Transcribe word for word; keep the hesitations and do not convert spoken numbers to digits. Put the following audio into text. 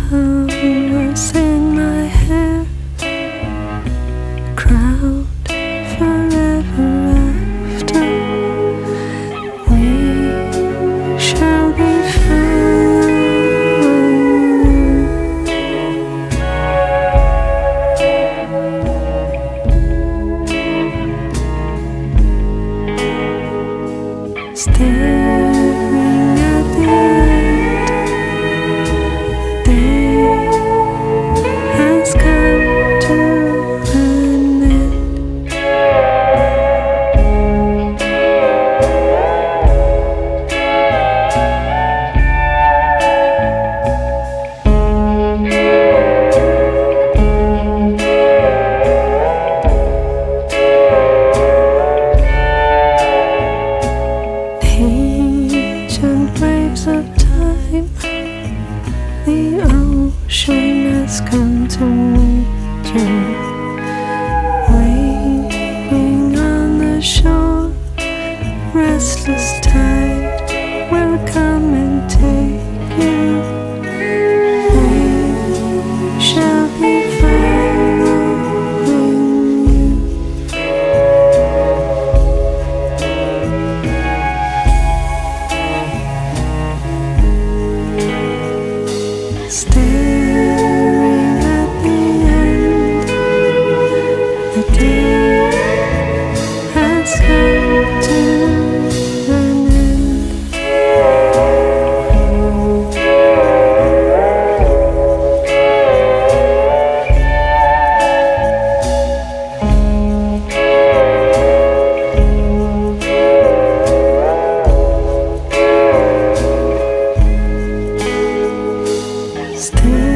flowers in my hair, crowd forever after. We shall be found, staring at the end. The day has come to an end. Ancient waves of time, the ocean has come to meet you. Waiting on the shore, restless tide will come and take you. We shall be following you. Staring at the end, the day has come to an end. Staring